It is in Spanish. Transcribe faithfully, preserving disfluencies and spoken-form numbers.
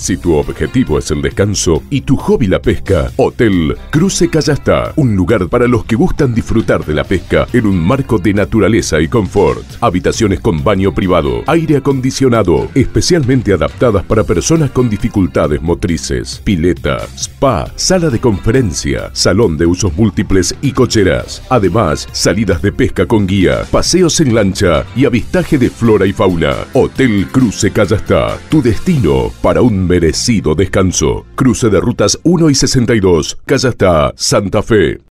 Si tu objetivo es el descanso y tu hobby la pesca, Hotel Cruce Callastá, un lugar para los que gustan disfrutar de la pesca en un marco de naturaleza y confort. Habitaciones con baño privado, aire acondicionado, especialmente adaptadas para personas con dificultades motrices, pileta, spa, sala de conferencia, salón de usos múltiples y cocheras. Además, salidas de pesca con guía, paseos en lancha y avistaje de flora y fauna. Hotel Cruce Callastá, tu destino para un merecido descanso. Cruce de rutas uno y sesenta y dos, Callastá, Santa Fe.